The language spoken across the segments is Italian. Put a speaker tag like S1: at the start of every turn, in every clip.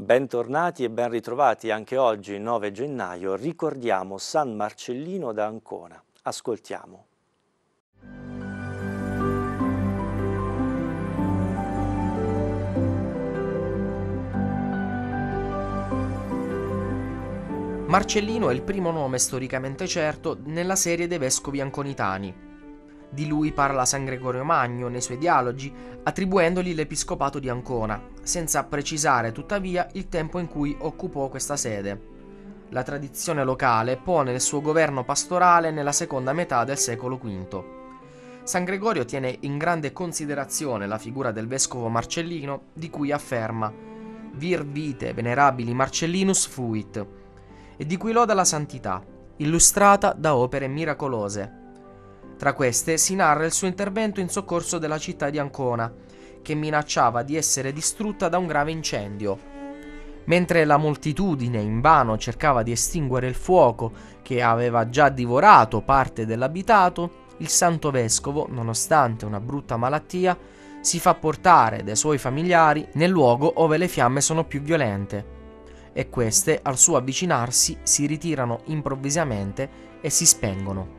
S1: Bentornati e ben ritrovati anche oggi, 9 gennaio, ricordiamo San Marcellino da Ancona. Ascoltiamo.
S2: Marcellino è il primo nome storicamente certo nella serie dei vescovi anconitani. Di lui parla San Gregorio Magno nei suoi dialogi, attribuendogli l'episcopato di Ancona, senza precisare tuttavia il tempo in cui occupò questa sede. La tradizione locale pone il suo governo pastorale nella seconda metà del secolo V. San Gregorio tiene in grande considerazione la figura del vescovo Marcellino, di cui afferma Vir vite venerabili Marcellinus fuit, e di cui loda la santità, illustrata da opere miracolose. Tra queste si narra il suo intervento in soccorso della città di Ancona, che minacciava di essere distrutta da un grave incendio. Mentre la moltitudine invano cercava di estinguere il fuoco che aveva già divorato parte dell'abitato, il santo vescovo, nonostante una brutta malattia, si fa portare dai suoi familiari nel luogo ove le fiamme sono più violente, e queste, al suo avvicinarsi, si ritirano improvvisamente e si spengono.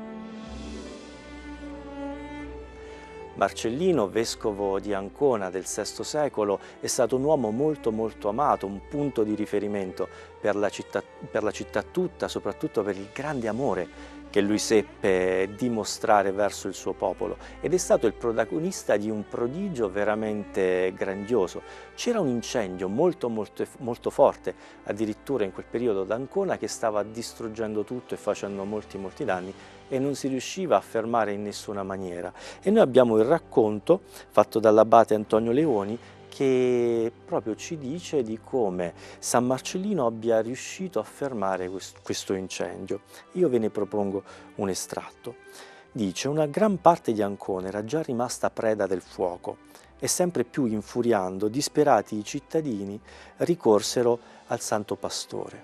S1: Marcellino, vescovo di Ancona del VI secolo, è stato un uomo molto amato, un punto di riferimento per la città tutta, soprattutto per il grande amore che lui seppe dimostrare verso il suo popolo, ed è stato il protagonista di un prodigio veramente grandioso. C'era un incendio molto forte, addirittura in quel periodo ad Ancona, che stava distruggendo tutto e facendo molti danni, e non si riusciva a fermare in nessuna maniera. E noi abbiamo il racconto fatto dall'abate Antonio Leoni, che proprio ci dice di come San Marcellino abbia riuscito a fermare questo incendio. Io ve ne propongo un estratto. Dice: una gran parte di Ancona era già rimasta preda del fuoco e sempre più infuriando, disperati i cittadini ricorsero al santo pastore,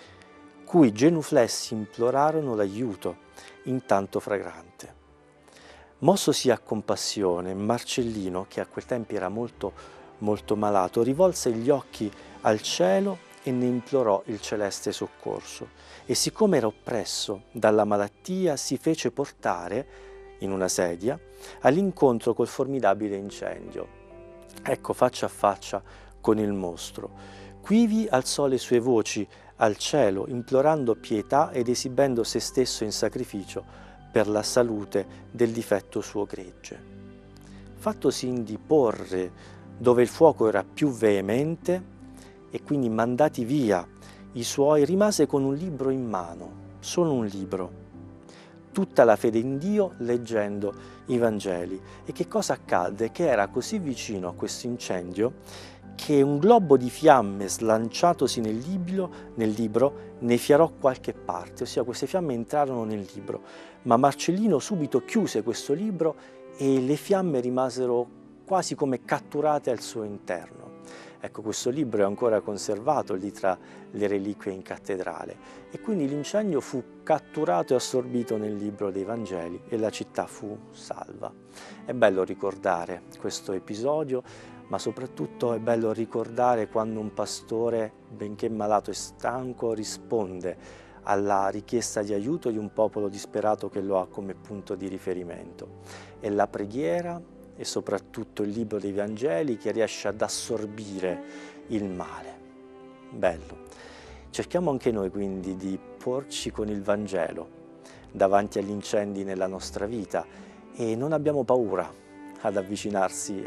S1: cui genuflessi implorarono l'aiuto intanto fragrante. Mossosi a compassione, Marcellino, che a quel tempo era molto malato, rivolse gli occhi al cielo e ne implorò il celeste soccorso, e siccome era oppresso dalla malattia si fece portare in una sedia all'incontro col formidabile incendio. Ecco, faccia a faccia con il mostro. Quivi alzò le sue voci al cielo, implorando pietà ed esibendo se stesso in sacrificio per la salute del difetto suo gregge. Fattosi indi porre dove il fuoco era più veemente, e quindi mandati via i suoi, rimase con un libro in mano, solo un libro, tutta la fede in Dio, leggendo i Vangeli. E che cosa accadde? Che era così vicino a questo incendio che un globo di fiamme slanciatosi nel libro ne fiarò qualche parte, ossia queste fiamme entrarono nel libro, ma Marcellino subito chiuse questo libro e le fiamme rimasero quasi come catturate al suo interno. Ecco, questo libro è ancora conservato lì tra le reliquie in cattedrale, e quindi l'incendio fu catturato e assorbito nel libro dei Vangeli e la città fu salva. È bello ricordare questo episodio, ma soprattutto è bello ricordare quando un pastore, benché malato e stanco, risponde alla richiesta di aiuto di un popolo disperato che lo ha come punto di riferimento. È la preghiera e soprattutto il libro dei Vangeli che riesce ad assorbire il male. Bello. Cerchiamo anche noi quindi di porci con il Vangelo davanti agli incendi nella nostra vita, e non abbiamo paura ad avvicinarci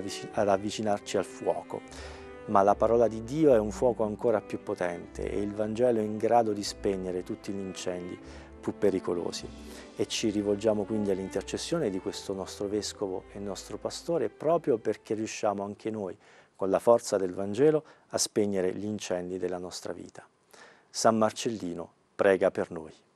S1: al fuoco, ma la parola di Dio è un fuoco ancora più potente e il Vangelo è in grado di spegnere tutti gli incendi più pericolosi. E ci rivolgiamo quindi all'intercessione di questo nostro vescovo e nostro pastore, proprio perché riusciamo anche noi, con la forza del Vangelo, a spegnere gli incendi della nostra vita. San Marcellino prega per noi.